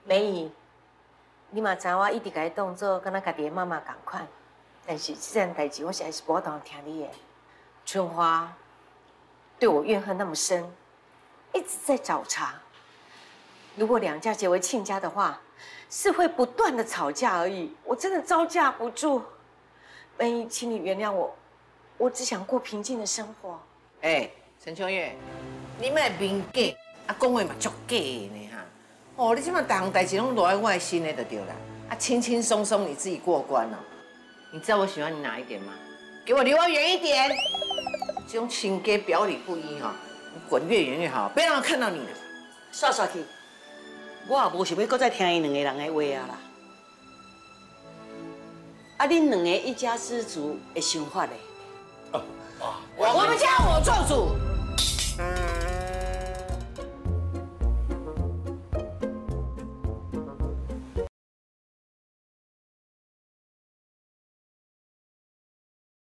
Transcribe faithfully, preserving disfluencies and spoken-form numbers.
美姨，你嘛知我一直甲你当做敢若家己的妈妈同款，但是这件代志我实在是无法度听你的。春花对我怨恨那么深，一直在找茬。如果两家结为亲家的话，是会不断的吵架而已。我真的招架不住。美姨，请你原谅我，我只想过平静的生活。 哎，陈秋月，你莫明假，啊，讲话嘛足假呢哈。哦，你即马大项代志拢落在我的心里就对了，啊，轻轻松松你自己过关了。你知道我喜欢你哪一点吗？给我离我远一点！这种情假表里不一哈，你滚越远越好，别让我看到你了。 煞煞去，我也无想要搁再听伊两个人的话啊啦。啊，恁两个一家之主的想法嘞？ 我们家我做主。